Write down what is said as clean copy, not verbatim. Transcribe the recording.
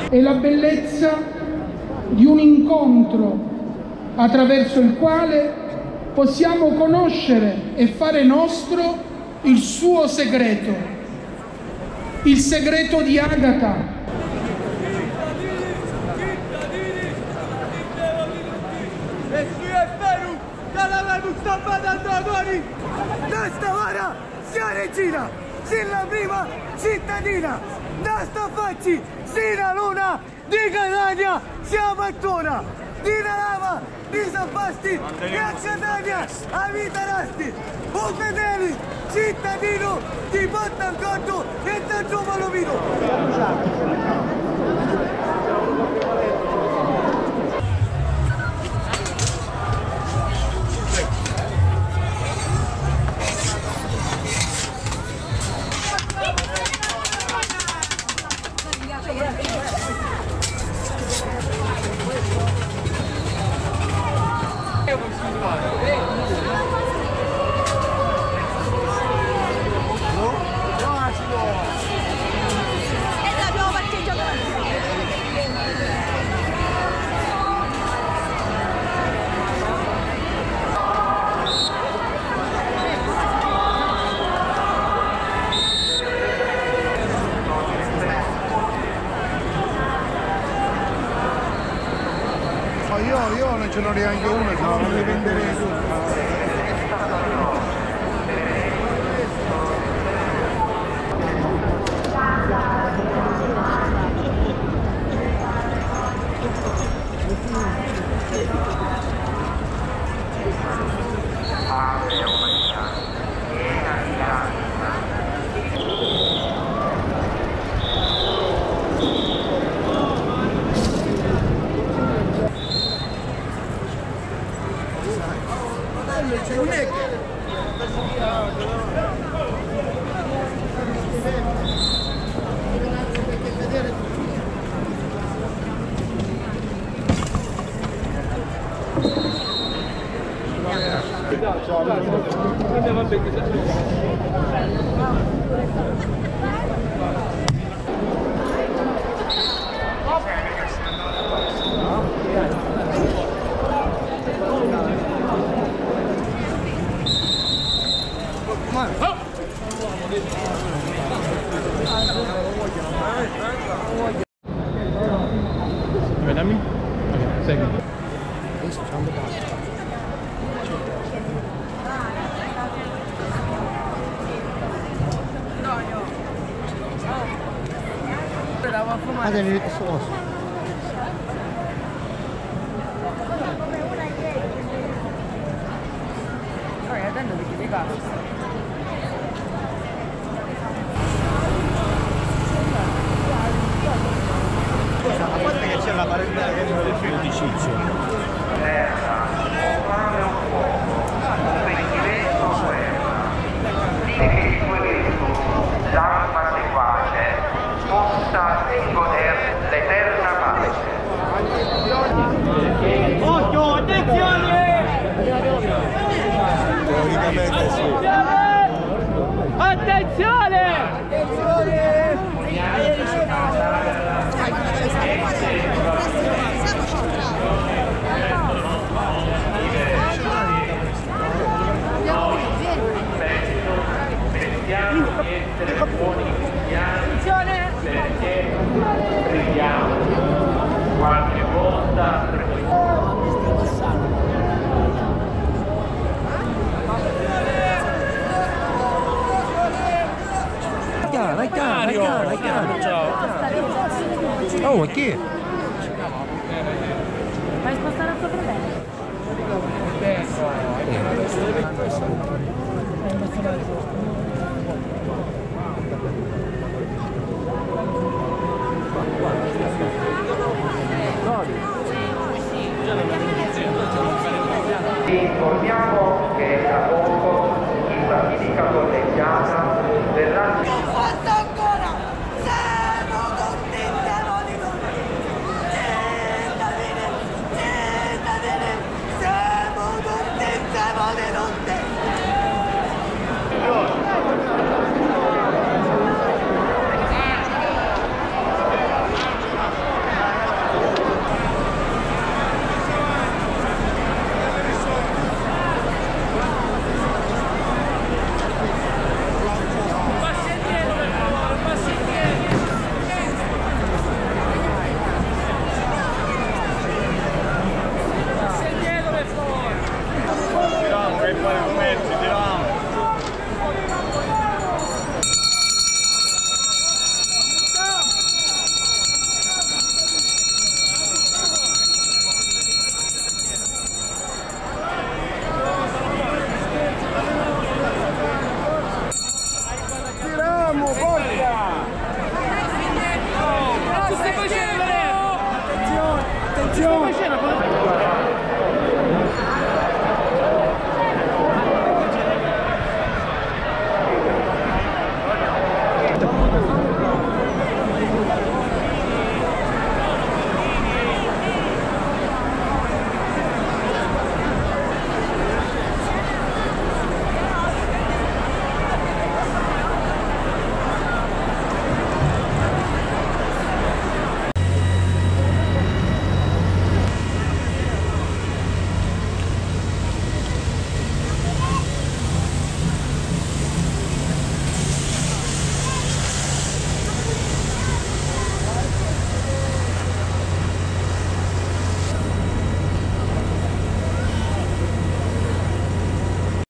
è la bellezza di un incontro attraverso il quale possiamo conoscere e fare nostro il suo segreto, il segreto di Agata. Questa ora sia regina, sia la prima cittadina, questa facci, sia la luna di Catania, sia pattona, di Lava, di Sabasti e a Catania abiterasti, un fedele cittadino di Portancordo e da Giovanovino. Io non ce n'ho neanche una, se no non le venderei tutte. Dammi? Ok, segui. Adesso c'è un po'. Ah, devi vedere solo. Guardando perché dei passi. A parte che c'è la parentela che non è più di Ciccio. L'alma seguace possa godere l'eterna pace. Occhio, attenzione! Teoricamente sì. Attenzione! Perché preghiamo qualche volta. Oh, ma chi è? Fai spostare il tuo fratello. Vi informiamo che tra poco in Basilica Correggiana